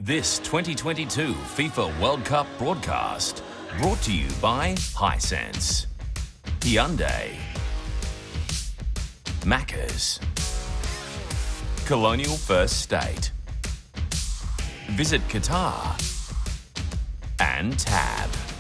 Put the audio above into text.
This 2022 FIFA World Cup broadcast brought to you by Hisense, Hyundai, Macca's, Colonial First State, Visit Qatar, and Tab.